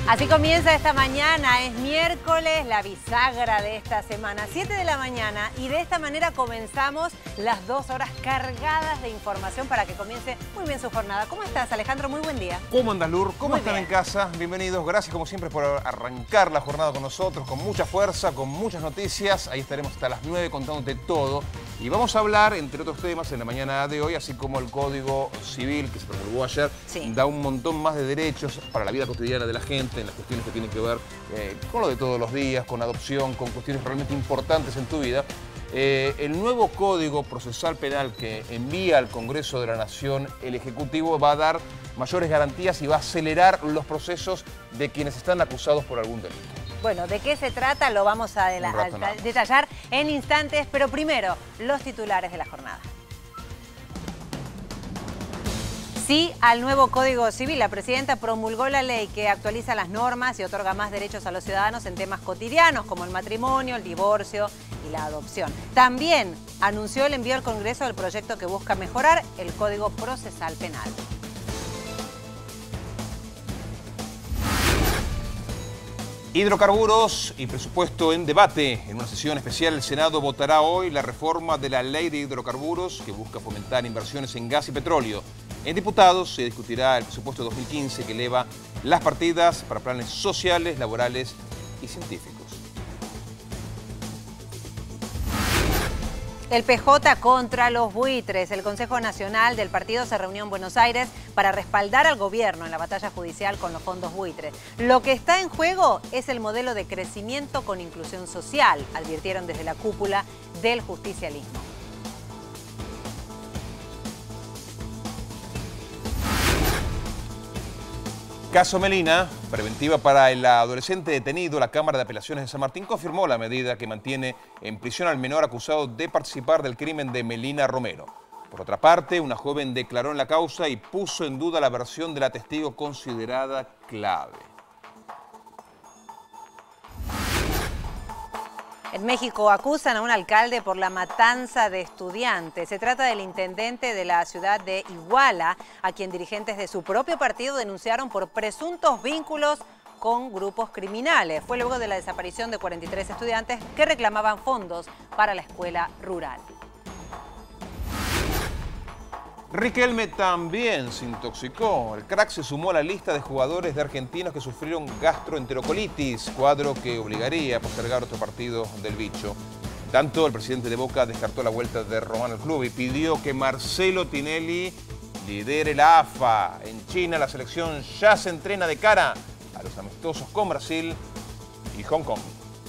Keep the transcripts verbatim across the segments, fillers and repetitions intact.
Así comienza esta mañana, es miércoles, la bisagra de esta semana, siete de la mañana, y de esta manera comenzamos las dos horas cargadas de información para que comience muy bien su jornada. ¿Cómo estás, Alejandro? Muy buen día. ¿Cómo andas, Lur? ¿Cómo Muy están bien. en casa? Bienvenidos, gracias como siempre por arrancar la jornada con nosotros, con mucha fuerza, con muchas noticias. Ahí estaremos hasta las nueve contándote todo. Y vamos a hablar, entre otros temas, en la mañana de hoy, así como el Código Civil que se promulgó ayer, Sí. da un montón más de derechos para la vida cotidiana de la gente, en las cuestiones que tienen que ver eh, con lo de todos los días, con adopción, con cuestiones realmente importantes en tu vida. Eh, el nuevo Código Procesal Penal que envía al Congreso de la Nación el Ejecutivo va a dar mayores garantías y va a acelerar los procesos de quienes están acusados por algún delito. Bueno, ¿de qué se trata? Lo vamos a, Un rato nada más. detallar en instantes, pero primero, los titulares de la jornada. Sí al nuevo Código Civil. La presidenta promulgó la ley que actualiza las normas y otorga más derechos a los ciudadanos en temas cotidianos como el matrimonio, el divorcio y la adopción. También anunció el envío al Congreso del proyecto que busca mejorar el Código Procesal Penal. Hidrocarburos y presupuesto en debate. En una sesión especial el Senado votará hoy la reforma de la ley de hidrocarburos que busca fomentar inversiones en gas y petróleo. En diputados se discutirá el presupuesto dos mil quince que eleva las partidas para planes sociales, laborales y científicos. El P J contra los buitres. El Consejo Nacional del partido se reunió en Buenos Aires para respaldar al gobierno en la batalla judicial con los fondos buitres. Lo que está en juego es el modelo de crecimiento con inclusión social, advirtieron desde la cúpula del justicialismo. Caso Melina, preventiva para el adolescente detenido. La Cámara de Apelaciones de San Martín confirmó la medida que mantiene en prisión al menor acusado de participar del crimen de Melina Romero. Por otra parte, una joven declaró en la causa y puso en duda la versión de la testigo considerada clave. En México acusan a un alcalde por la matanza de estudiantes. Se trata del intendente de la ciudad de Iguala, a quien dirigentes de su propio partido denunciaron por presuntos vínculos con grupos criminales. Fue luego de la desaparición de cuarenta y tres estudiantes que reclamaban fondos para la escuela rural. Riquelme también se intoxicó. El crack se sumó a la lista de jugadores de argentinos que sufrieron gastroenterocolitis, cuadro que obligaría a postergar otro partido del bicho. Tanto el presidente de Boca descartó la vuelta de Román al club y pidió que Marcelo Tinelli lidere la A F A. En China la selección ya se entrena de cara a los amistosos con Brasil y Hong Kong.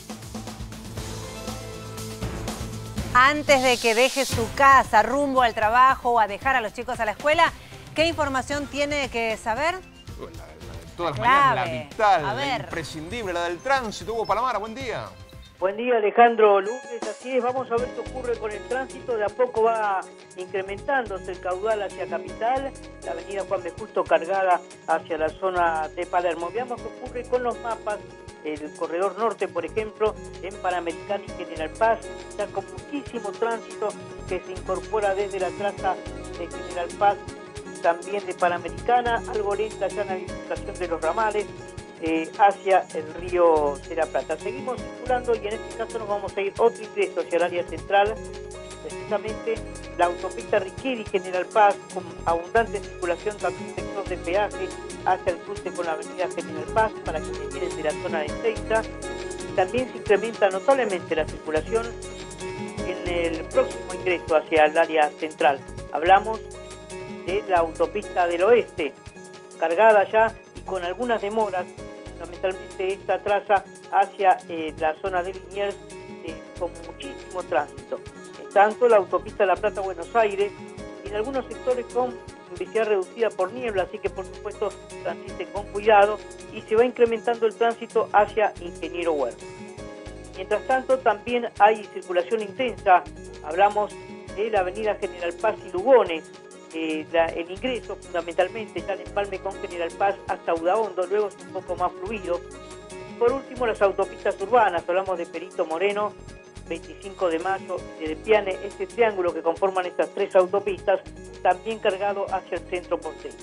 Antes de que deje su casa rumbo al trabajo o a dejar a los chicos a la escuela, ¿qué información tiene que saber? La, la de todas las Clave. mañanas, la vital, A la ver. imprescindible, la del tránsito. Hugo Palamara, buen día. Buen día, Alejandro. Lunes, así es, vamos a ver qué ocurre con el tránsito. De a poco va incrementándose el caudal hacia Capital, la avenida Juan B. Justo cargada hacia la zona de Palermo. Veamos qué ocurre con los mapas. El corredor norte, por ejemplo, en Panamericana y General Paz, ya con muchísimo tránsito que se incorpora desde la traza de General Paz, también de Panamericana, algo lenta ya en la bifurcación de los ramales, Eh, hacia el río de la Plata. Seguimos circulando y en este caso nos vamos a ir otro ingreso hacia el área central, precisamente la autopista Riquelme y General Paz, con abundante circulación, también sector de peaje hacia el cruce con la avenida General Paz para que se vienen de la zona de Ezeiza. También se incrementa notablemente la circulación en el próximo ingreso hacia el área central. Hablamos de la autopista del oeste, cargada ya y con algunas demoras, fundamentalmente esta traza hacia eh, la zona de Liniers, eh, con muchísimo tránsito. En tanto, la autopista La Plata-Buenos Aires, y en algunos sectores con visibilidad reducida por niebla, así que por supuesto transiten con cuidado y se va incrementando el tránsito hacia Ingeniero Huerta. Mientras tanto, también hay circulación intensa. Hablamos de la avenida General Paz y Lugones, Eh, la, el ingreso fundamentalmente ya el empalme con General Paz hasta Udaondo, luego es un poco más fluido. Por último, las autopistas urbanas, hablamos de Perito Moreno, veinticinco de mayo, de Piane, este triángulo que conforman estas tres autopistas, también cargado hacia el centro porteño.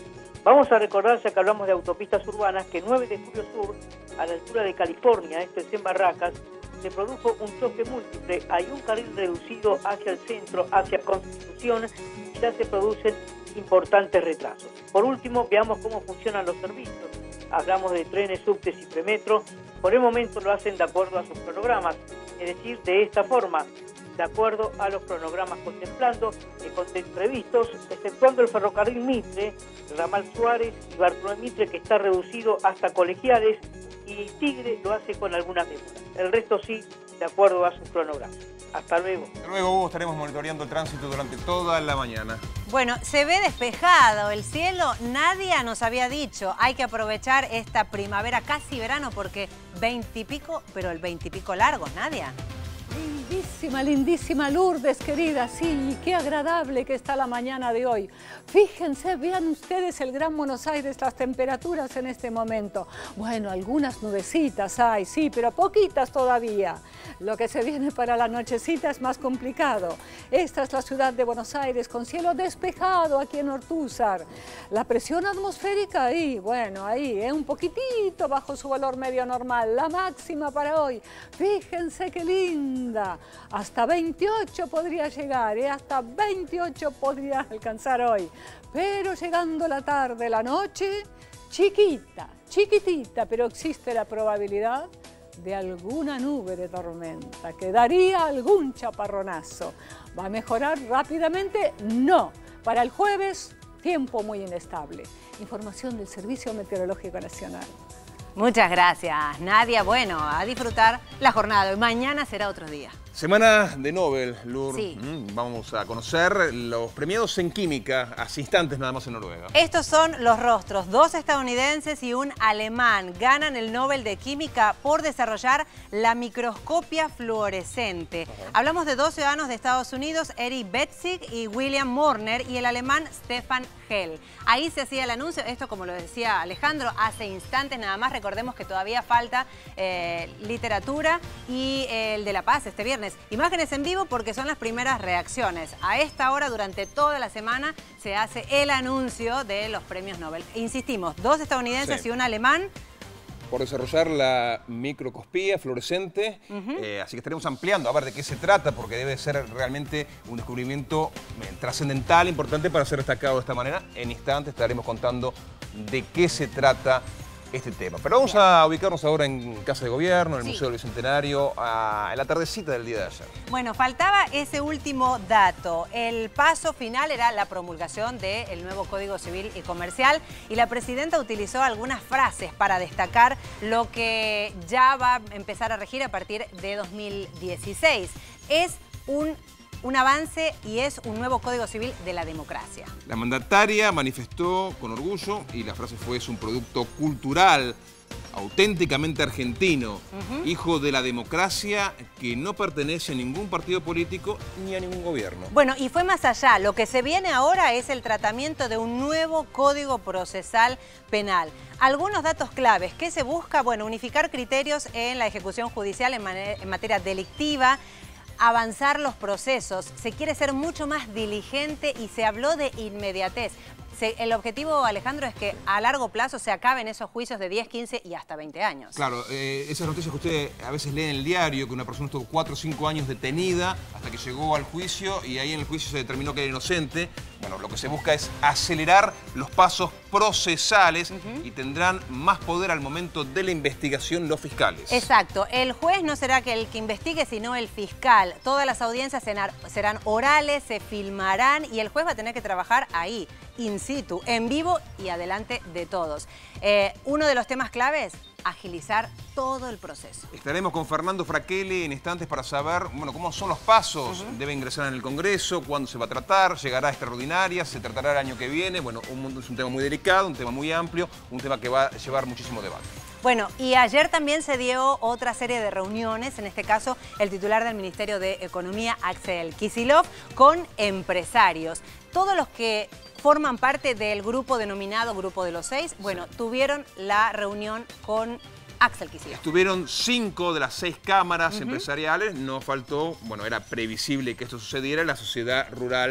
Vamos a recordar, ya que hablamos de autopistas urbanas, que nueve de julio Sur, a la altura de California, esto es en Barracas, se produjo un choque múltiple. Hay un carril reducido hacia el centro, hacia Constitución, y ya se producen importantes retrasos. Por último, veamos cómo funcionan los servicios. Hablamos de trenes, subtes y premetro. Por el momento lo hacen de acuerdo a sus cronogramas, es decir, de esta forma, de acuerdo a los cronogramas contemplando, eh, content previstos, exceptuando el ferrocarril Mitre, ramal Suárez y Bartolomé Mitre, que está reducido hasta Colegiales, y Tigre lo hace con algunas demoras. El resto sí, de acuerdo a sus cronogramas. Hasta luego. Hasta luego, Hugo. Estaremos monitoreando el tránsito durante toda la mañana. Bueno, se ve despejado el cielo. Nadia nos había dicho, hay que aprovechar esta primavera, casi verano, porque veintipico, pero el veintipico largo, Nadia. Lindísima, lindísima Lourdes, querida, sí, qué agradable que está la mañana de hoy. Fíjense, vean ustedes el Gran Buenos Aires, las temperaturas en este momento. Bueno, algunas nubecitas hay, sí, pero poquitas todavía. Lo que se viene para la nochecita es más complicado. Esta es la ciudad de Buenos Aires con cielo despejado aquí en Ortúzar. La presión atmosférica ahí, bueno, ahí, ¿eh? un poquitito bajo su valor medio normal. La máxima para hoy, fíjense qué linda. Hasta veintiocho podría llegar, ¿eh? hasta veintiocho podría alcanzar hoy. Pero llegando la tarde, la noche, chiquita, chiquitita, pero existe la probabilidad de alguna nube de tormenta, que daría algún chaparronazo. ¿Va a mejorar rápidamente? No. Para el jueves, tiempo muy inestable. Información del Servicio Meteorológico Nacional. Muchas gracias, Nadia. Bueno, a disfrutar la jornada de hoy. Mañana será otro día. Semana de Nobel, Lur. Sí. Mm, Vamos a conocer los premiados en química, hace instantes nada más en Noruega. Estos son los rostros. Dos estadounidenses y un alemán ganan el Nobel de Química por desarrollar la microscopia fluorescente. Uh-huh. Hablamos de dos ciudadanos de Estados Unidos, Eric Betzig y William Morner, y el alemán Stefan Hell. Ahí se hacía el anuncio, esto como lo decía Alejandro, hace instantes nada más. Recordemos que todavía falta eh, literatura y eh, el de La Paz este viernes. Imágenes en vivo porque son las primeras reacciones. A esta hora, durante toda la semana, se hace el anuncio de los premios Nobel. Insistimos, dos estadounidenses sí. y un alemán. Por desarrollar la microscopía fluorescente, uh-huh. eh, así que estaremos ampliando a ver de qué se trata, porque debe ser realmente un descubrimiento eh, trascendental, importante para ser destacado de esta manera. En instantes estaremos contando de qué se trata este tema. Pero vamos Bien. a ubicarnos ahora en Casa de Gobierno, en el sí. Museo del Bicentenario, a, en la tardecita del día de ayer. Bueno, faltaba ese último dato. El paso final era la promulgación del nuevo Código Civil y Comercial, y la presidenta utilizó algunas frases para destacar lo que ya va a empezar a regir a partir de dos mil dieciséis. Es un Un avance y es un nuevo Código Civil de la democracia. La mandataria manifestó con orgullo, y la frase fue: es un producto cultural, auténticamente argentino, uh-huh. hijo de la democracia, que no pertenece a ningún partido político ni a ningún gobierno. Bueno, y fue más allá. Lo que se viene ahora es el tratamiento de un nuevo Código Procesal Penal. Algunos datos claves. ¿Qué se busca? Bueno, unificar criterios en la ejecución judicial en, en materia delictiva, avanzar los procesos, se quiere ser mucho más diligente y se habló de inmediatez. Se, el objetivo, Alejandro, es que a largo plazo se acaben esos juicios de diez, quince y hasta veinte años. Claro, eh, esas noticias que usted a veces lee en el diario, que una persona estuvo cuatro o cinco años detenida hasta que llegó al juicio y ahí en el juicio se determinó que era inocente. Bueno, lo que se busca es acelerar los pasos procesales uh-huh. y tendrán más poder al momento de la investigación los fiscales. Exacto. El juez no será que el que investigue, sino el fiscal. Todas las audiencias serán orales, se filmarán y el juez va a tener que trabajar ahí, in situ, en vivo y adelante de todos. Eh, uno de los temas claves, agilizar todo el proceso. Estaremos con Fernando Fraquele en instantes para saber, bueno, cómo son los pasos. Uh-huh. Debe ingresar en el Congreso, cuándo se va a tratar, llegará a extraordinaria, se tratará el año que viene. Bueno, un, es un tema muy delicado, un tema muy amplio, un tema que va a llevar muchísimo debate. Bueno, y ayer también se dio otra serie de reuniones, en este caso el titular del Ministerio de Economía, Axel Kicillof, con empresarios. Todos los que forman parte del grupo denominado Grupo de los Seis, bueno, sí. tuvieron la reunión con Axel Kicillof. Estuvieron cinco de las seis cámaras uh-huh. empresariales, no faltó, bueno, era previsible que esto sucediera, la Sociedad Rural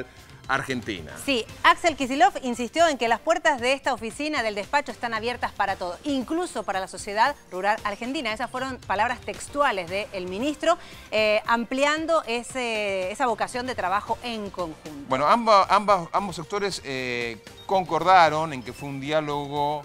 Argentina. Sí, Axel Kicillof insistió en que las puertas de esta oficina del despacho están abiertas para todos, incluso para la sociedad rural argentina. Esas fueron palabras textuales del ministro, eh, ampliando ese, esa vocación de trabajo en conjunto. Bueno, ambas, ambas, ambos sectores eh, concordaron en que fue un diálogo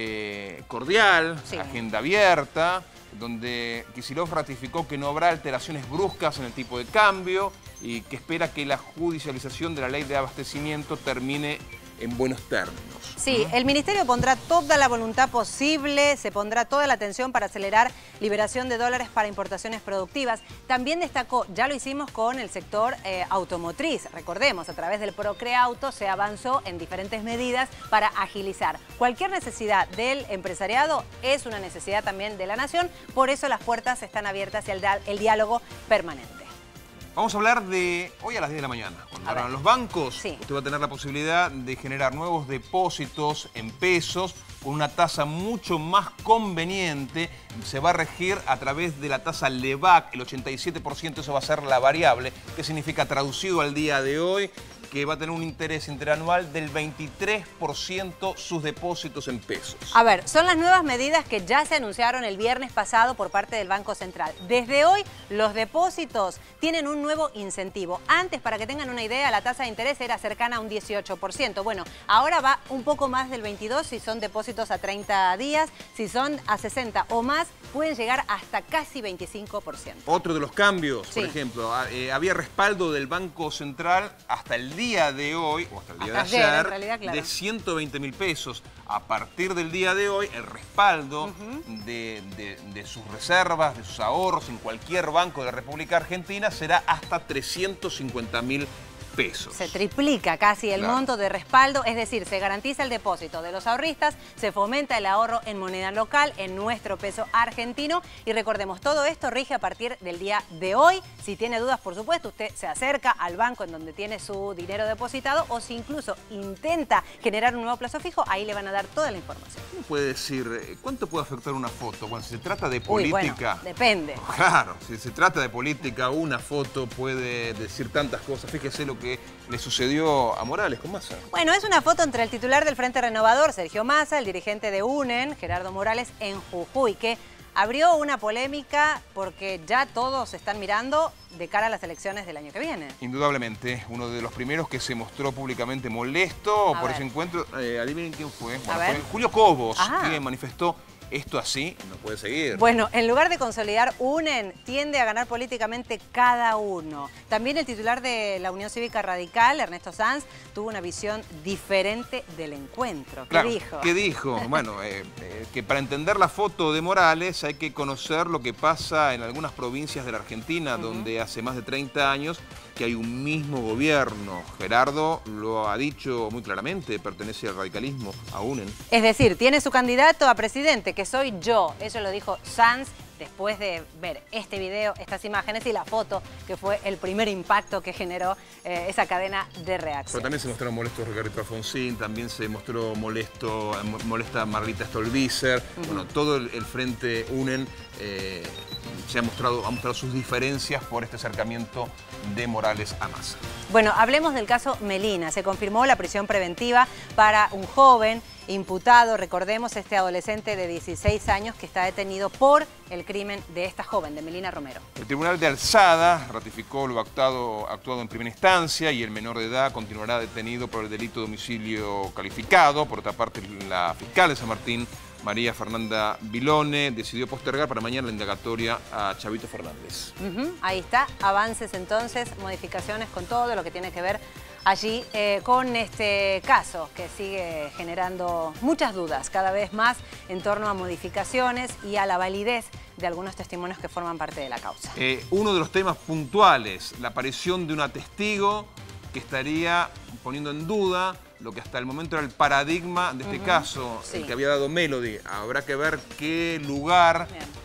eh, cordial, sí. agenda abierta, donde Kicillof ratificó que no habrá alteraciones bruscas en el tipo de cambio y que espera que la judicialización de la ley de abastecimiento termine en buenos términos. Sí, el Ministerio pondrá toda la voluntad posible, se pondrá toda la atención para acelerar liberación de dólares para importaciones productivas. También destacó, ya lo hicimos con el sector eh, automotriz, recordemos, a través del Procreauto se avanzó en diferentes medidas para agilizar. Cualquier necesidad del empresariado es una necesidad también de la nación, por eso las puertas están abiertas y el, el diálogo permanente. Vamos a hablar de hoy a las diez de la mañana. Cuando abran los bancos, sí. usted va a tener la posibilidad de generar nuevos depósitos en pesos con una tasa mucho más conveniente. Se va a regir a través de la tasa LEVAC, el ochenta y siete por ciento, eso va a ser la variable, que significa, traducido al día de hoy, que va a tener un interés interanual del veintitrés por ciento sus depósitos en pesos. A ver, son las nuevas medidas que ya se anunciaron el viernes pasado por parte del Banco Central. Desde hoy, los depósitos tienen un nuevo incentivo. Antes, para que tengan una idea, la tasa de interés era cercana a un dieciocho por ciento. Bueno, ahora va un poco más del veintidós por ciento si son depósitos a treinta días. Si son a sesenta o más, pueden llegar hasta casi veinticinco por ciento. Otro de los cambios, sí. por ejemplo, eh, había respaldo del Banco Central hasta el día de hoy, o hasta el día hasta de ayer, ayer en realidad, claro. de ciento veinte mil pesos. A partir del día de hoy, el respaldo uh-huh. de, de, de sus reservas, de sus ahorros en cualquier banco de la República Argentina será hasta trescientos cincuenta mil pesos. Se triplica casi el claro. monto de respaldo, es decir, se garantiza el depósito de los ahorristas, se fomenta el ahorro en moneda local, en nuestro peso argentino, y recordemos, todo esto rige a partir del día de hoy. Si tiene dudas, por supuesto, usted se acerca al banco en donde tiene su dinero depositado, o si incluso intenta generar un nuevo plazo fijo, ahí le van a dar toda la información. ¿Cómo puede decir, cuánto puede afectar una foto? Bueno, si se trata de política... Uy, bueno, depende. Claro, si se trata de política, una foto puede decir tantas cosas. Fíjese lo que le sucedió a Morales con Massa. Bueno, es una foto entre el titular del Frente Renovador, Sergio Massa, el dirigente de UNEN, Gerardo Morales, en Jujuy, que abrió una polémica porque ya todos están mirando de cara a las elecciones del año que viene. Indudablemente, uno de los primeros que se mostró públicamente molesto a por ver. ese encuentro, eh, adivinen quién fue, bueno, a ver. fue Julio Cobos, Ajá. que manifestó: esto así no puede seguir. Bueno, en lugar de consolidar UNEN, tiende a ganar políticamente cada uno. También el titular de la Unión Cívica Radical, Ernesto Sanz, tuvo una visión diferente del encuentro. ¿Qué claro, dijo? ¿Qué dijo? Bueno, eh, eh, que para entender la foto de Morales hay que conocer lo que pasa en algunas provincias de la Argentina, uh-huh. donde hace más de treinta años que hay un mismo gobierno. Gerardo lo ha dicho muy claramente, pertenece al radicalismo, a UNEN. Es decir, tiene su candidato a presidente, que soy yo. Eso lo dijo Sanz después de ver este video, estas imágenes y la foto, que fue el primer impacto que generó eh, esa cadena de reacción. Pero también se mostraron molestos Ricardo Alfonsín, también se mostró molesto, molesta Margarita Stolbizer. Uh-huh. Bueno, todo el, el frente UNEN eh, se ha mostrado, ha mostrado sus diferencias por este acercamiento de Morales a Massa. Bueno, hablemos del caso Melina. Se confirmó la prisión preventiva para un joven imputado, recordemos, este adolescente de dieciséis años que está detenido por el crimen de esta joven, de Melina Romero. El Tribunal de Alzada ratificó lo actuado, actuado en primera instancia y el menor de edad continuará detenido por el delito de homicidio calificado. Por otra parte, la fiscal de San Martín, María Fernanda Vilone, decidió postergar para mañana la indagatoria a Chavito Fernández. Uh-huh. Ahí está, avances entonces, modificaciones con todo lo que tiene que ver allí eh, con este caso que sigue generando muchas dudas cada vez más en torno a modificaciones y a la validez de algunos testimonios que forman parte de la causa. Eh, uno de los temas puntuales, la aparición de una testigo que estaría poniendo en duda lo que hasta el momento era el paradigma de este uh-huh. caso, sí. el que había dado Melody. Habrá que ver qué lugar... Bien.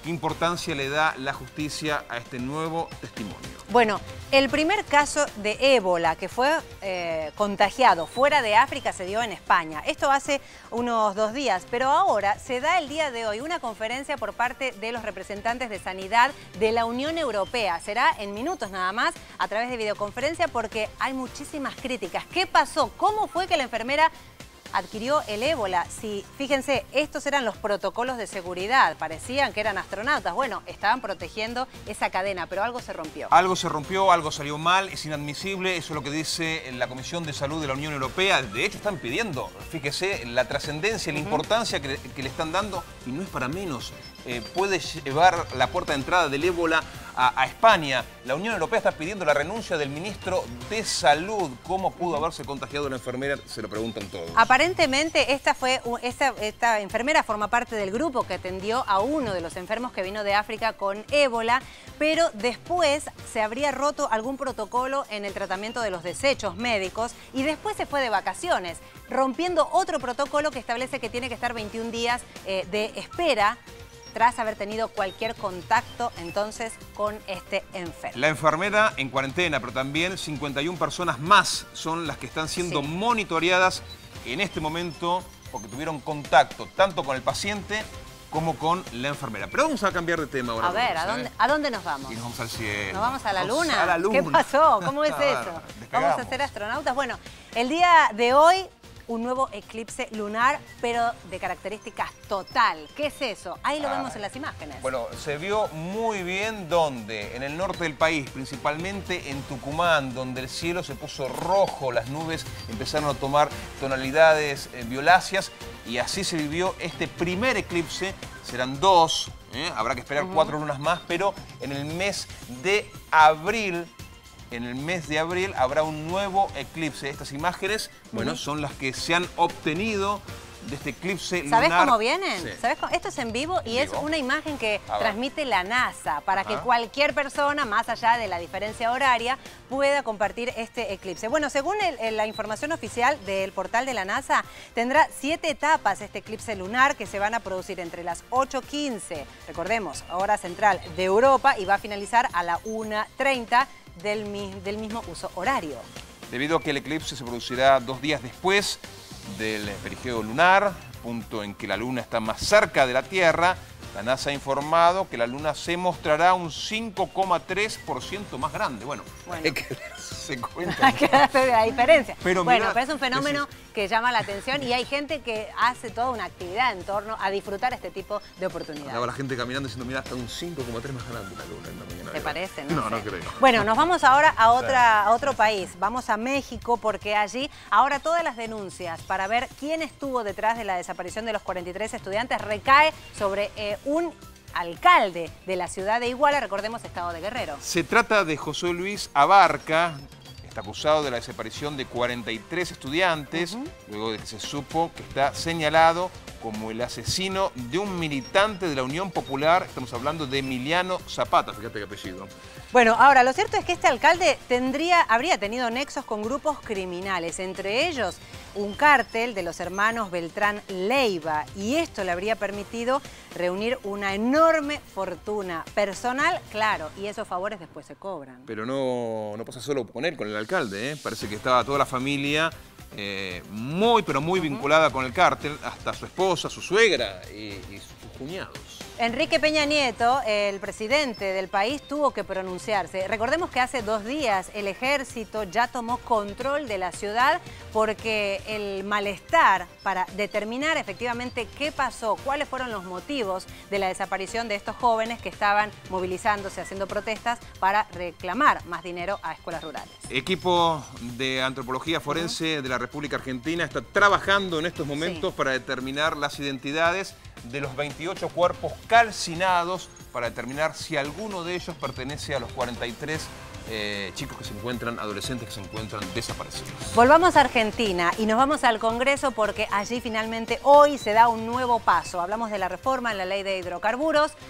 ¿Qué importancia le da la justicia a este nuevo testimonio? Bueno, el primer caso de ébola que fue eh, contagiado fuera de África se dio en España. Esto hace unos dos días, pero ahora se da el día de hoy una conferencia por parte de los representantes de sanidad de la Unión Europea. Será en minutos nada más a través de videoconferencia porque hay muchísimas críticas. ¿Qué pasó? ¿Cómo fue que la enfermera adquirió el ébola? Si, fíjense, estos eran los protocolos de seguridad, parecían que eran astronautas. Bueno, estaban protegiendo esa cadena, pero algo se rompió. Algo se rompió, algo salió mal, es inadmisible, eso es lo que dice la Comisión de Salud de la Unión Europea. De hecho, están pidiendo, fíjese, la trascendencia, la uh-huh. importancia que, que le están dando, y no es para menos. Eh, puede llevar la puerta de entrada del ébola a, a España. La Unión Europea está pidiendo la renuncia del ministro de Salud. ¿Cómo pudo haberse contagiado la enfermera? Se lo preguntan todos. Aparentemente, esta, fue, esta, esta enfermera forma parte del grupo que atendió a uno de los enfermos que vino de África con ébola, pero después se habría roto algún protocolo en el tratamiento de los desechos médicos y después se fue de vacaciones, rompiendo otro protocolo que establece que tiene que estar veintiún días eh, de espera tras haber tenido cualquier contacto entonces con este enfermo. La enfermera en cuarentena, pero también cincuenta y una personas más son las que están siendo sí. monitoreadas en este momento porque tuvieron contacto tanto con el paciente como con la enfermera. Pero vamos a cambiar de tema ahora. A ver, ¿a dónde, ¿a dónde nos vamos? Y nos vamos al cielo. ¿Nos vamos a la vamos luna? A la luna. ¿Qué pasó? ¿Cómo es eso? ¿Vamos a ser astronautas? Bueno, el día de hoy un nuevo eclipse lunar, pero de características total. ¿Qué es eso? Ahí lo ah, vemos en las imágenes. Bueno, se vio muy bien ¿dónde? En el norte del país, principalmente en Tucumán, donde el cielo se puso rojo, las nubes empezaron a tomar tonalidades eh, violáceas y así se vivió este primer eclipse. Serán dos, ¿eh? Habrá que esperar uh-huh. cuatro lunas más, pero en el mes de abril... En el mes de abril habrá un nuevo eclipse. Estas imágenes, bueno, uh-huh. son las que se han obtenido de este eclipse lunar. ¿Sabés cómo vienen? Sí. ¿Sabés cómo? Esto es en vivo y ¿En vivo? es una imagen que transmite la NASA para Ajá. que cualquier persona, más allá de la diferencia horaria, pueda compartir este eclipse. Bueno, según el, el, la información oficial del portal de la NASA, tendrá siete etapas este eclipse lunar que se van a producir entre las ocho quince, recordemos, hora central de Europa, y va a finalizar a la una treinta del, del mismo uso horario. Debido a que el eclipse se producirá dos días después del perigeo lunar, punto en que la Luna está más cerca de la Tierra, la NASA ha informado que la Luna se mostrará un cinco coma tres por ciento más grande. Bueno, bueno. hay que darse cuenta. Hay que darse la diferencia. Pero bueno, mirá, pero es un fenómeno es... que llama la atención y hay gente que hace toda una actividad en torno a disfrutar este tipo de oportunidades. Estaba la gente caminando diciendo, mira, hasta un cinco coma tres más grande la Luna en la mañana. ¿Te parece? No, no, no, sé. no creo. Bueno, nos vamos ahora a, otra, a otro país. Vamos a México porque allí ahora todas las denuncias para ver quién estuvo detrás de la desaparición de los cuarenta y tres estudiantes recae sobre eh, un alcalde de la ciudad de Iguala, recordemos, estado de Guerrero. Se trata de José Luis Abarca, está acusado de la desaparición de cuarenta y tres estudiantes, uh-huh. luego de que se supo que está señalado como el asesino de un militante de la Unión Popular, estamos hablando de Emiliano Zapata, fíjate qué apellido. Bueno, ahora, lo cierto es que este alcalde tendría, habría tenido nexos con grupos criminales, entre ellos un cártel de los hermanos Beltrán Leiva, y esto le habría permitido reunir una enorme fortuna personal, claro, y esos favores después se cobran. Pero no, no pasa solo con él, con el alcalde, ¿eh? Parece que estaba toda la familia eh, muy, pero muy uh-huh. vinculada con el cártel, hasta su esposa, su suegra y, y sus cuñados. Enrique Peña Nieto, el presidente del país, tuvo que pronunciarse. Recordemos que hace dos días el ejército ya tomó control de la ciudad porque el malestar para determinar efectivamente qué pasó, cuáles fueron los motivos de la desaparición de estos jóvenes que estaban movilizándose, haciendo protestas para reclamar más dinero a escuelas rurales. Equipo de Antropología Forense uh-huh. de la República Argentina está trabajando en estos momentos sí. para determinar las identidades de los veintiocho cuerpos calcinados para determinar si alguno de ellos pertenece a los cuarenta y tres eh, chicos que se encuentran, adolescentes que se encuentran desaparecidos. Volvamos a Argentina y nos vamos al Congreso porque allí finalmente hoy se da un nuevo paso. Hablamos de la reforma en la ley de hidrocarburos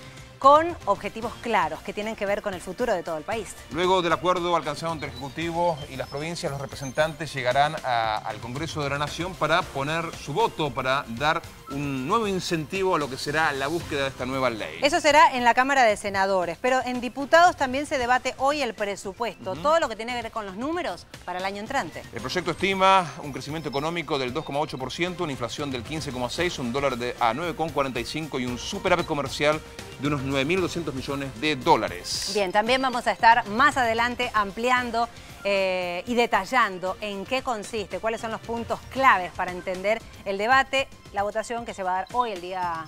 con objetivos claros que tienen que ver con el futuro de todo el país. Luego del acuerdo alcanzado entre el Ejecutivo y las provincias, los representantes llegarán a, al Congreso de la Nación para poner su voto, para dar un nuevo incentivo a lo que será la búsqueda de esta nueva ley. Eso será en la Cámara de Senadores, pero en diputados también se debate hoy el presupuesto, uh-huh. todo lo que tiene que ver con los números para el año entrante. El proyecto estima un crecimiento económico del dos coma ocho por ciento, una inflación del quince coma seis por ciento, un dólar de, a nueve coma cuarenta y cinco y un superávit comercial de unos nueve mil doscientos millones de dólares. Bien, también vamos a estar más adelante ampliando eh, y detallando en qué consiste, cuáles son los puntos claves para entender el debate, la votación que se va a dar hoy, el día,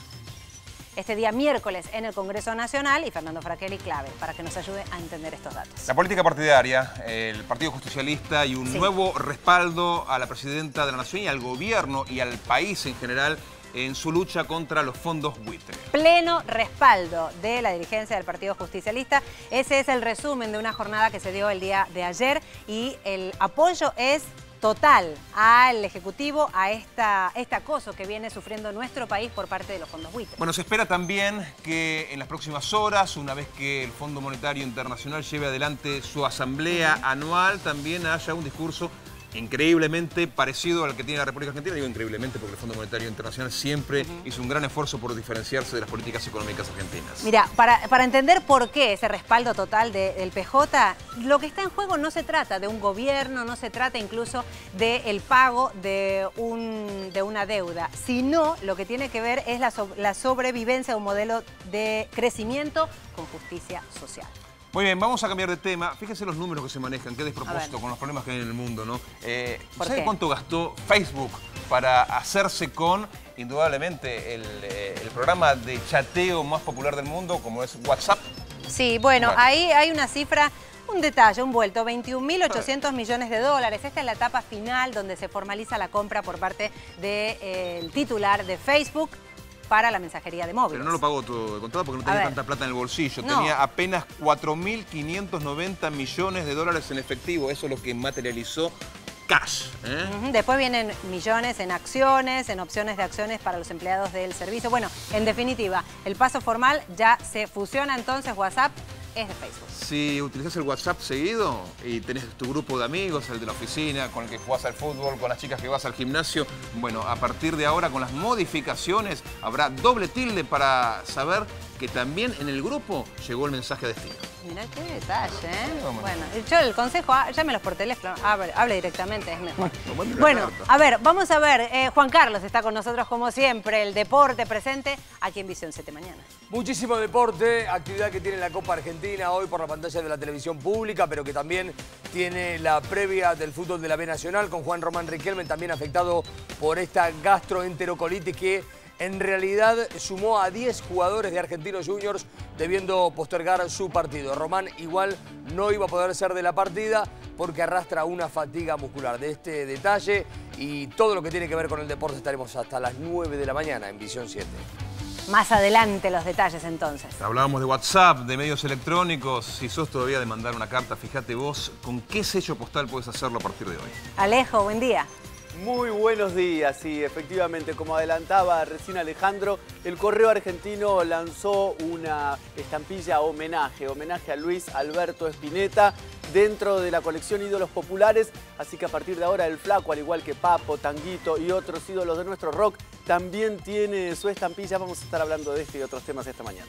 este día miércoles en el Congreso Nacional, y Fernando Fraquelli clave para que nos ayude a entender estos datos. La política partidaria, el Partido Justicialista y un sí. nuevo respaldo a la Presidenta de la Nación y al gobierno y al país en general en su lucha contra los fondos buitre. Pleno respaldo de la dirigencia del Partido Justicialista. Ese es el resumen de una jornada que se dio el día de ayer y el apoyo es total al Ejecutivo, a esta, este acoso que viene sufriendo nuestro país por parte de los fondos buitre. Bueno, se espera también que en las próximas horas, una vez que el Fondo Monetario Internacional lleve adelante su asamblea uh-huh. anual, también haya un discurso increíblemente parecido al que tiene la República Argentina. Digo increíblemente porque el Fondo Monetario Internacional siempre uh-huh. hizo un gran esfuerzo por diferenciarse de las políticas económicas argentinas. Mira, para, para entender por qué ese respaldo total de, del P J, lo que está en juego no se trata de un gobierno, no se trata incluso del pago de, un, de una deuda, sino lo que tiene que ver es la, so, la sobrevivencia de un modelo de crecimiento con justicia social. Muy bien, vamos a cambiar de tema. Fíjense los números que se manejan, qué despropósito con los problemas que hay en el mundo, ¿no? Eh, ¿Sabe cuánto gastó Facebook para hacerse con, indudablemente, el, eh, el programa de chateo más popular del mundo, como es WhatsApp? Sí, bueno, bueno. ahí hay una cifra, un detalle, un vuelto, veintiún mil ochocientos millones de dólares. Esta es la etapa final donde se formaliza la compra por parte del eh, titular de Facebook para la mensajería de móviles. Pero no lo pagó todo de contado porque no tenía tanta plata en el bolsillo. No. Tenía apenas cuatro mil quinientos noventa millones de dólares en efectivo. Eso es lo que materializó cash. ¿eh? Uh-huh. Después vienen millones en acciones, en opciones de acciones para los empleados del servicio. Bueno, en definitiva, el paso formal ya se fusiona entonces WhatsApp. Es de Facebook. Si utilizas el WhatsApp seguido y tenés tu grupo de amigos, el de la oficina, con el que jugás al fútbol, con las chicas que vas al gimnasio, bueno, a partir de ahora con las modificaciones habrá doble tilde para saber que también en el grupo llegó el mensaje a destino. Mirá qué detalle, ¿eh? No, bueno, yo el consejo, llámelos por teléfono, hable, hable directamente, es mejor. No, bueno, a ver, vamos a ver, eh, Juan Carlos está con nosotros como siempre, el deporte presente aquí en Visión siete Mañana. Muchísimo deporte, actividad que tiene la Copa Argentina hoy por la pantalla de la televisión pública, pero que también tiene la previa del fútbol de la B Nacional con Juan Román Riquelme, también afectado por esta gastroenterocolitis que en realidad sumó a diez jugadores de Argentinos Juniors debiendo postergar su partido. Román igual no iba a poder ser de la partida porque arrastra una fatiga muscular. De este detalle y todo lo que tiene que ver con el deporte estaremos hasta las nueve de la mañana en Visión siete. Más adelante los detalles entonces. Hablábamos de WhatsApp, de medios electrónicos. Si sos todavía de mandar una carta, fíjate vos con qué sello postal puedes hacerlo a partir de hoy. Alejo, buen día. Muy buenos días, sí, efectivamente, como adelantaba recién Alejandro, el Correo Argentino lanzó una estampilla homenaje, homenaje a Luis Alberto Spinetta dentro de la colección Ídolos Populares, así que a partir de ahora el Flaco, al igual que Papo, Tanguito y otros ídolos de nuestro rock, también tiene su estampilla. Vamos a estar hablando de este y otros temas esta mañana.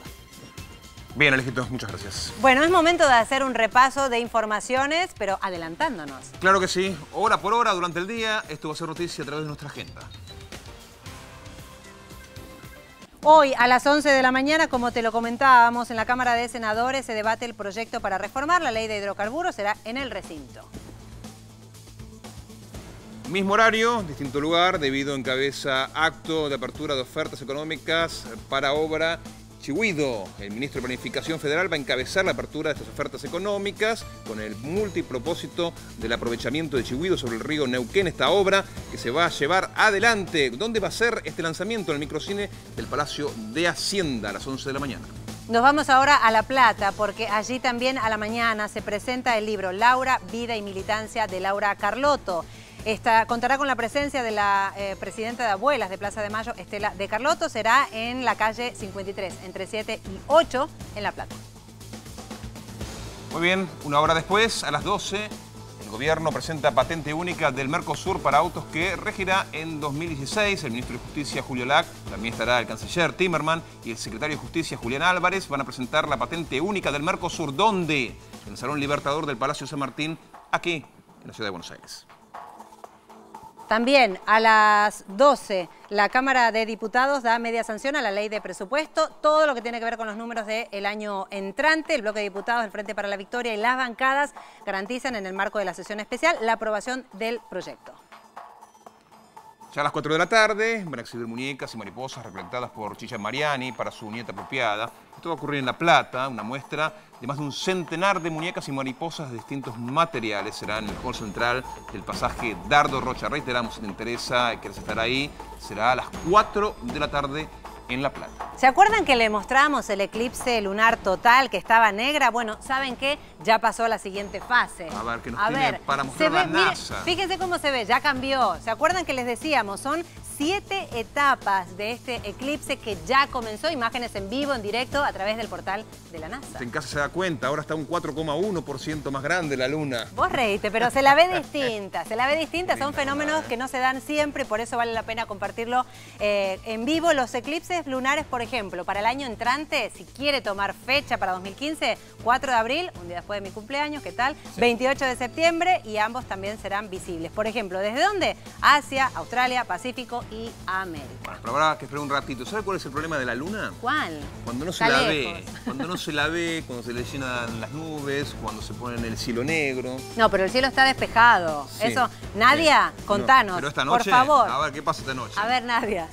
Bien, Alejito, muchas gracias. Bueno, es momento de hacer un repaso de informaciones, pero adelantándonos. Claro que sí. Hora por hora, durante el día, esto va a ser noticia a través de nuestra agenda. Hoy a las once de la mañana, como te lo comentábamos, en la Cámara de Senadores se debate el proyecto para reformar la ley de hidrocarburos. Será en el recinto. Mismo horario, distinto lugar, debido encabeza acto de apertura de ofertas económicas para obra Chihuido. El ministro de Planificación Federal va a encabezar la apertura de estas ofertas económicas con el multipropósito del aprovechamiento de Chihuido sobre el río Neuquén. Esta obra que se va a llevar adelante. ¿Dónde va a ser este lanzamiento? En el microcine del Palacio de Hacienda a las once de la mañana. Nos vamos ahora a La Plata, porque allí también a la mañana se presenta el libro Laura, Vida y Militancia de Laura Carlotto. Esta, contará con la presencia de la eh, presidenta de Abuelas de Plaza de Mayo, Estela de Carlotto. Será en la calle cincuenta y tres, entre siete y ocho, en La Plata. Muy bien, una hora después, a las doce, el gobierno presenta patente única del Mercosur para autos que regirá en dos mil dieciséis. El ministro de Justicia, Julio Lac, también estará el canciller Timmerman y el secretario de Justicia, Julián Álvarez, van a presentar la patente única del Mercosur. ¿Dónde? En el Salón Libertador del Palacio San Martín, aquí, en la ciudad de Buenos Aires. También a las doce, la Cámara de Diputados da media sanción a la ley de presupuesto. Todo lo que tiene que ver con los números del año entrante. El bloque de diputados del Frente para la Victoria y las bancadas garantizan en el marco de la sesión especial la aprobación del proyecto. Ya a las cuatro de la tarde van a exhibir muñecas y mariposas recolectadas por Chicha Mariani para su nieta apropiada. Esto va a ocurrir en La Plata, una muestra de más de un centenar de muñecas y mariposas de distintos materiales. Será en el hall central del pasaje Dardo Rocha. Reiteramos, si te interesa y quieres estar ahí, será a las cuatro de la tarde en La Plata. ¿Se acuerdan que le mostramos el eclipse lunar total que estaba negra? Bueno, ¿saben qué? Ya pasó a la siguiente fase. A ver, que nos a tiene ver, para mostrar la ve, mire, NASA. fíjense cómo se ve, ya cambió. ¿Se acuerdan que les decíamos? Son siete etapas de este eclipse que ya comenzó. Imágenes en vivo, en directo, a través del portal de la NASA. En casa se da cuenta, ahora está un cuatro coma uno por ciento más grande la luna. Vos reíste, pero se la ve distinta, se la ve distinta. Son fenómenos que no se dan siempre y por eso vale la pena compartirlo eh, en vivo. Los eclipses lunares, por ejemplo, para el año entrante, si quiere tomar fecha para dos mil quince, cuatro de abril, un día después de mi cumpleaños, ¿qué tal? Sí. veintiocho de septiembre y ambos también serán visibles. Por ejemplo, ¿desde dónde? Asia, Australia, Pacífico y América. Bueno, pero habrá que esperar un ratito. ¿Sabe cuál es el problema de la luna? ¿Cuál? Cuando no se Está la lejos. ve, cuando no se la ve, cuando se le llenan las nubes, cuando se pone en el cielo negro. No, pero el cielo está despejado. Sí. Eso, Nadia, Sí. contanos, no, pero esta noche, por favor. A ver, ¿qué pasa esta noche? A ver, Nadia.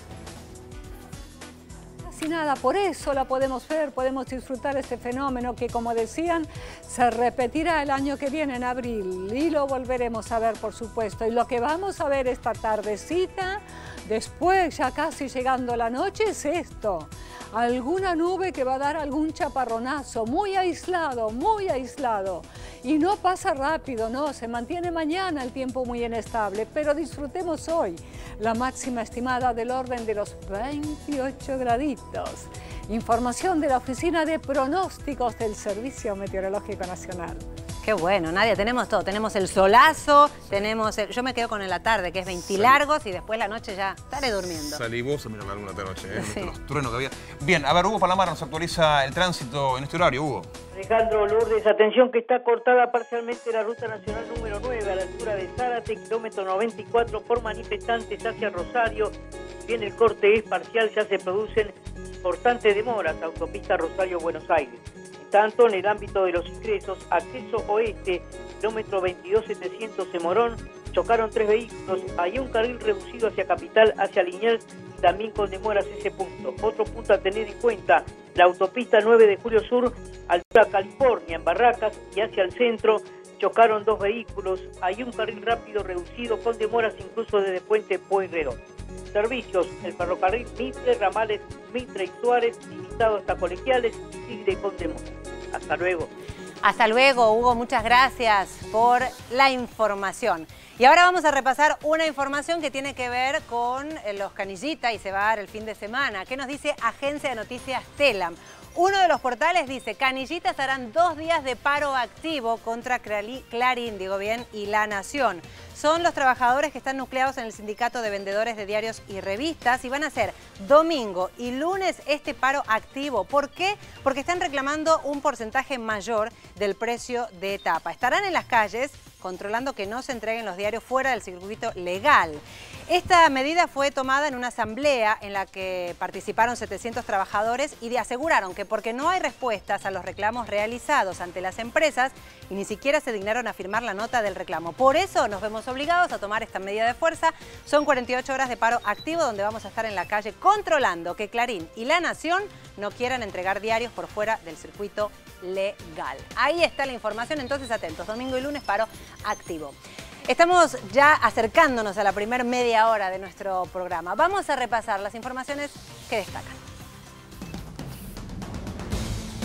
Casi nada, por eso la podemos ver, podemos disfrutar este fenómeno que, como decían, se repetirá el año que viene en abril y lo volveremos a ver, por supuesto. Y lo que vamos a ver esta tardecita, después, ya casi llegando la noche, es esto. Alguna nube que va a dar algún chaparronazo, muy aislado, muy aislado. Y no pasa rápido, no, se mantiene mañana el tiempo muy inestable, pero disfrutemos hoy la máxima estimada del orden de los veintiocho graditos. Información de la Oficina de Pronósticos del Servicio Meteorológico Nacional. Qué bueno, Nadia, tenemos todo. Tenemos el solazo, tenemos el... Yo me quedo con el la tarde, que es veintilargos, y después la noche ya estaré durmiendo. Salí vos a mirar la luna esta noche, ¿eh? Sí. Los truenos que había. Bien, a ver, Hugo Palamara nos actualiza el tránsito en este horario, Hugo. Alejandro Lourdes, atención que está cortada parcialmente la ruta nacional número nueve a la altura de Zárate, kilómetro noventa y cuatro, por manifestantes hacia Rosario. Bien, el corte es parcial, ya se producen importantes demoras, autopista Rosario-Buenos Aires. Tanto en el ámbito de los ingresos, acceso oeste, kilómetro veintidós setecientos en Morón, chocaron tres vehículos, hay un carril reducido hacia Capital, hacia Liniers, también con demoras ese punto. Otro punto a tener en cuenta, la autopista nueve de Julio Sur, altura California, en Barracas y hacia el centro, chocaron dos vehículos, hay un carril rápido reducido con demoras incluso desde Puente Pueyrredón. Servicios, el ferrocarril Mitre, ramales Mitre y Suárez, limitado hasta Colegiales, sigue con demora. Hasta luego. Hasta luego, Hugo, muchas gracias por la información. Y ahora vamos a repasar una información que tiene que ver con los Canillita y se va a dar el fin de semana. ¿Qué nos dice Agencia de Noticias Telam? Uno de los portales dice, Canillitas harán dos días de paro activo contra Clarín, digo bien, y La Nación. Son los trabajadores que están nucleados en el Sindicato de Vendedores de Diarios y Revistas y van a hacer domingo y lunes este paro activo. ¿Por qué? Porque están reclamando un porcentaje mayor del precio de tapa. Estarán en las calles controlando que no se entreguen los diarios fuera del circuito legal. Esta medida fue tomada en una asamblea en la que participaron setecientos trabajadores y aseguraron que porque no hay respuestas a los reclamos realizados ante las empresas y ni siquiera se dignaron a firmar la nota del reclamo. Por eso nos vemos obligados a tomar esta medida de fuerza. Son cuarenta y ocho horas de paro activo donde vamos a estar en la calle controlando que Clarín y La Nación no quieran entregar diarios por fuera del circuito legal. Ahí está la información, entonces atentos, domingo y lunes paro activo. Estamos ya acercándonos a la primer media hora de nuestro programa. Vamos a repasar las informaciones que destacan.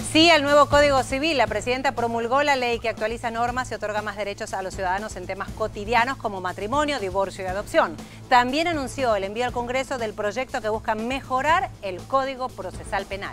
Sí al nuevo Código Civil. La presidenta promulgó la ley que actualiza normas y otorga más derechos a los ciudadanos en temas cotidianos como matrimonio, divorcio y adopción. También anunció el envío al Congreso del proyecto que busca mejorar el Código Procesal Penal.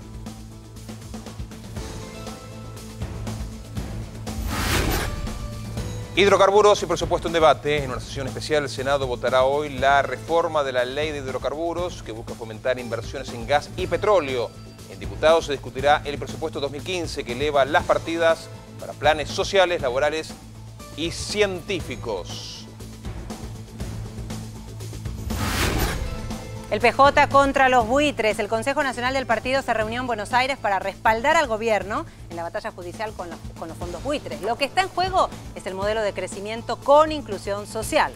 Hidrocarburos y presupuesto en debate. En una sesión especial, el Senado votará hoy la reforma de la ley de hidrocarburos que busca fomentar inversiones en gas y petróleo. En diputados se discutirá el presupuesto dos mil quince que eleva las partidas para planes sociales, laborales y científicos. El P J contra los buitres. El Consejo Nacional del Partido se reunió en Buenos Aires para respaldar al gobierno en la batalla judicial con los, con los fondos buitres. Lo que está en juego es el modelo de crecimiento con inclusión social.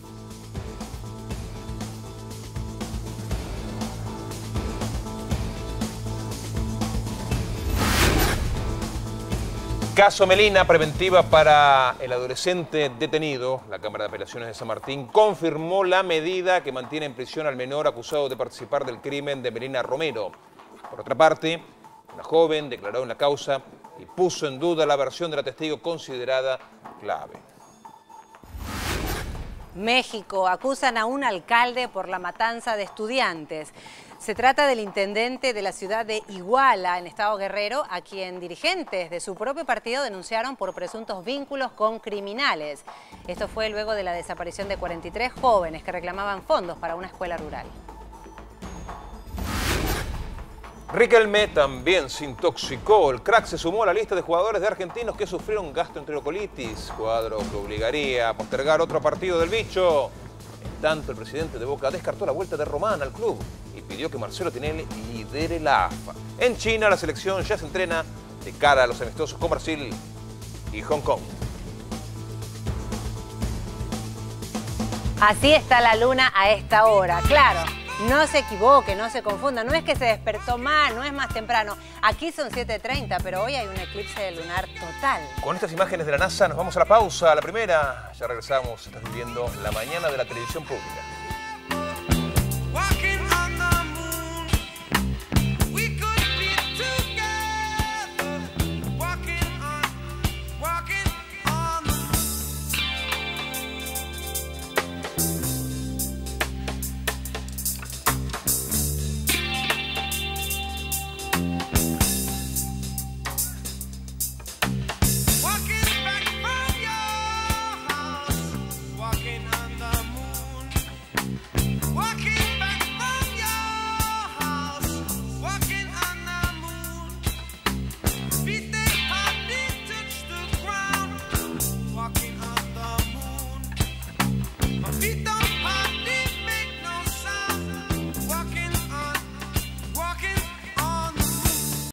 Caso Melina, preventiva para el adolescente detenido. La Cámara de Apelaciones de San Martín confirmó la medida que mantiene en prisión al menor acusado de participar del crimen de Melina Romero. Por otra parte, una joven declaró en la causa y puso en duda la versión de la testigo considerada clave. México. Acusan a un alcalde por la matanza de estudiantes. Se trata del intendente de la ciudad de Iguala, en Estado Guerrero, a quien dirigentes de su propio partido denunciaron por presuntos vínculos con criminales. Esto fue luego de la desaparición de cuarenta y tres jóvenes que reclamaban fondos para una escuela rural. Riquelme también se intoxicó. El crack se sumó a la lista de jugadores de argentinos que sufrieron gastroenterocolitis, cuadro que obligaría a postergar otro partido del bicho. En tanto, el presidente de Boca descartó la vuelta de Román al club y pidió que Marcelo Tinelli lidere la A F A. En China, la selección ya se entrena de cara a los amistosos con Brasil y Hong Kong. Así está la luna a esta hora, claro. No se equivoque, no se confunda, no es que se despertó mal, no es más temprano. Aquí son siete treinta, pero hoy hay un eclipse lunar total. Con estas imágenes de la NASA nos vamos a la pausa, a la primera. Ya regresamos, estás viviendo la mañana de la televisión pública.